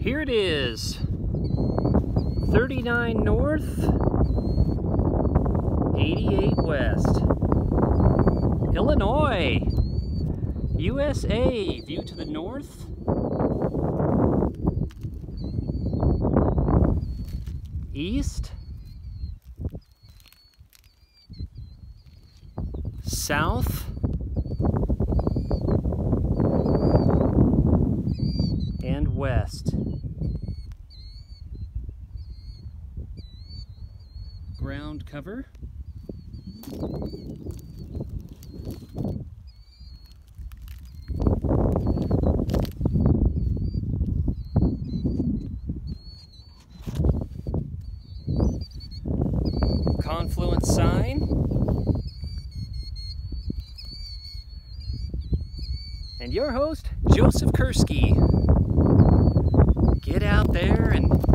Here it is, 39 north, 88 west, Illinois, USA. View to the north, east, south, and west. Ground cover. Confluence sign. And your host, Joseph Kursky. Get out there and